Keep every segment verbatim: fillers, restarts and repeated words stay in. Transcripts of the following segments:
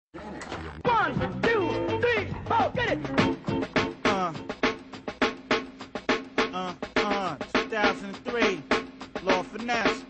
One, two, three, four, get it! Uh, uh, uh, two thousand three, Lord Finesse.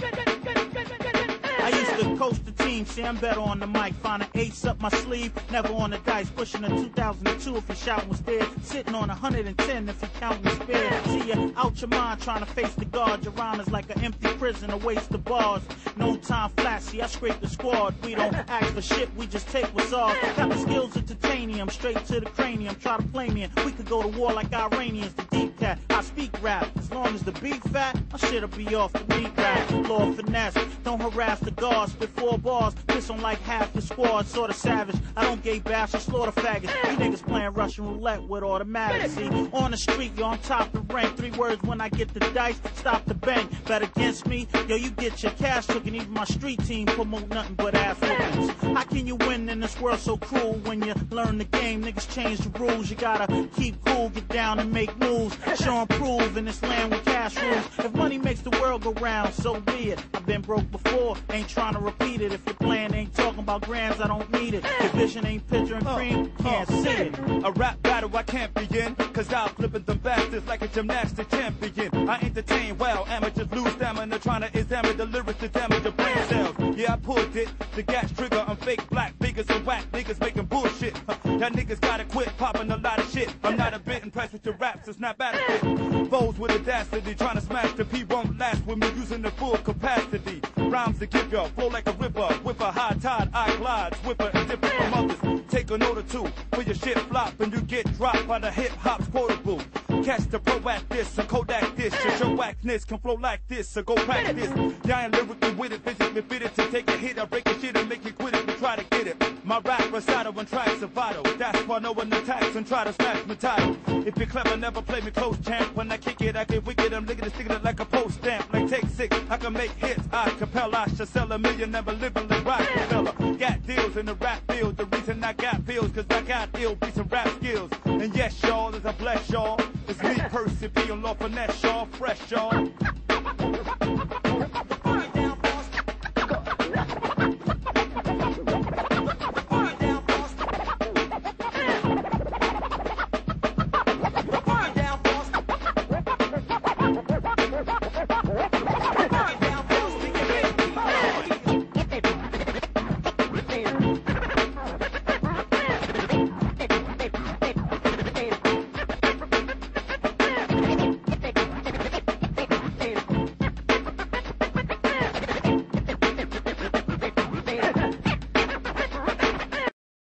I used to coach the team, see I'm better on the mic. Find an ace up my sleeve, never on the dice. Pushing a two thousand two if your shot was there. Sitting on one hundred ten if you counting spares. See you out your mind trying to face the guard. Your rhyme is like an empty prison, a waste of bars. No time flat, see I scrape the squad. We don't ask for shit, we just take what's ours. Got my skills of titanium, straight to the cranium. Try to play me and we could go to war like Iranians. The deep cat, I speak rap. As long as the beat fat, my shit'll be off the beat rap. Lord Finesse, don't harass the guards. Spit four bars, piss on like half your squad. Sorta savage, I don't gay bash or slaughter faggots. You niggas playing Russian roulette with automatic. See, on the street, yo, I'm top the rank. Three words when I get the dice, stop the bank. Bet against me, yo, you get your cash took. And even my street team promote nothing but ass whoopings. How can you win in this world so cruel? When you learn the game, niggas change the rules. You gotta keep cool, get down and make moves. Show and prove in this land with cash rules. If money makes the world go round, so be it. I've been broke before, ain't trying to repeat it. If your plan ain't talking about grands, I don't need it. Your vision ain't picture and cream, can't see it. A rap battle I can't begin, cause I'll flip them bastards like a gymnastic champion. I entertain well, amateurs lose stamina, trying to examine the lyrics to damage the brain cells. Yeah, I pulled it, the gas trigger, I'm fake black figures and whack niggas making bullshit. Huh. Y'all niggas gotta quit popping a lot of shit. I'm not a bit impressed with your raps, it's not bad at it. Foes with audacity, trying to smash the P won't last with me using the full capacity. Rhymes to give y'all, flow like a river, with a high tide, I glide, swiffer and different from others. Take a note or two, when your shit flop and you get dropped by the hip-hop's quotable. Catch the pro at this, or Kodak this, your show whackness can flow like this, so go practice. Yeah, I ain't lyrically with it, physically fitted to take a hit, I break a shit and make you quit it, but try to get it. My rap recital and tracks are vital, that's why no one attacks and try to smash my title. If you're clever, never play me close, champ. When I kick it, I get wicked, I'm licking it, sticking it like a post stamp. Like take six, I can make hits, I capella, I should sell a million, never living like Rockefeller. Got deals in the rap field, the reason I got pills, cause I got ill, beats and rap skills. And yes, y'all, as I bless y'all,